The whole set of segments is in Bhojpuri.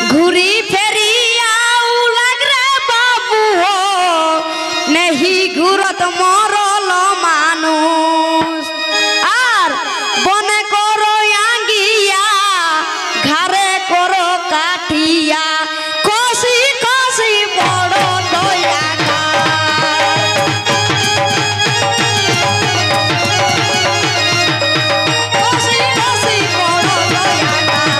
घूरी फेरी आऊ लग रे बाबू हो नहीं घूरत मरल मानुष आर बने करो आंगिया घरे करो काठिया कोसी कोसी बड़ो दया कोसी कोसी बड़ो दया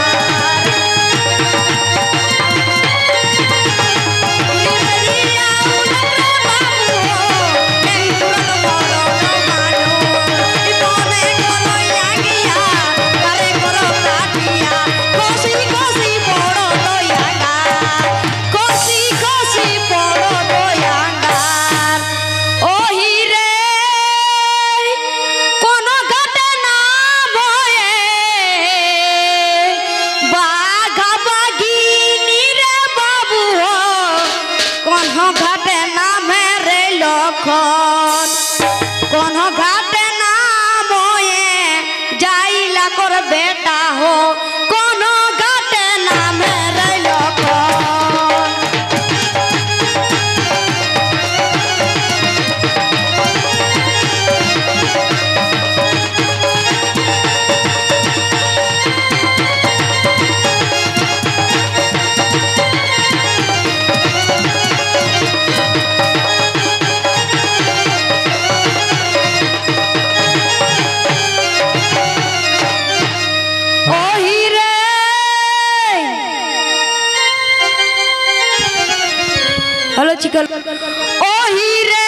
घाटे नाम रे लखन कौन घाटे नाम जाइला कर बेटा हो कौन घाटे नाम रे लखन हेलो चिकल ओही रे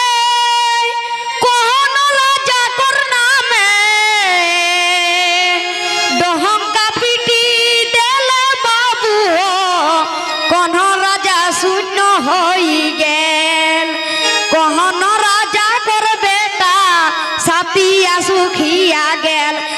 कोहन राजा करना में डहंका पीटी देले बाबू हो कोन राजा शून्य होई गेल कोहन राजा कर बेटा सातिया सुखिया गेल